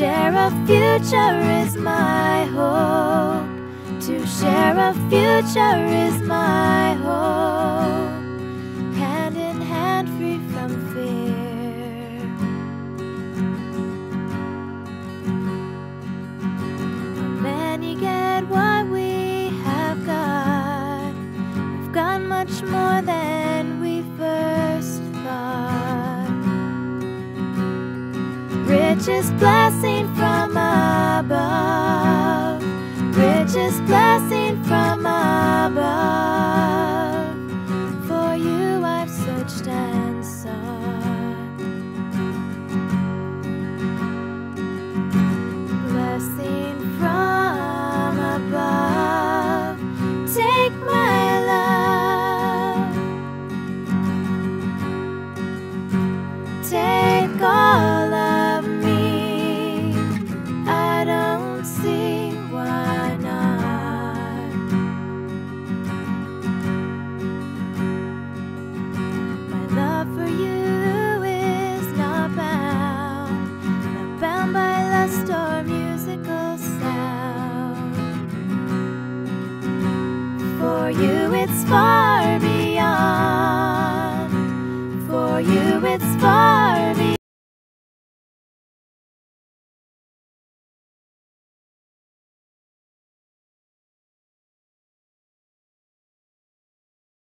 share a future is my hope. To share a future is my hope. Hand in hand, free from fear. Many get what we have got. We've got much more than we first thought. Richest blessing from above. Richest blessing from above. For you I've searched and sought. Blessing from above. Take my love. Take all of me. I don't see why not. My love for you is not bound by lust or musical sound. For you it's far beyond. For you it's far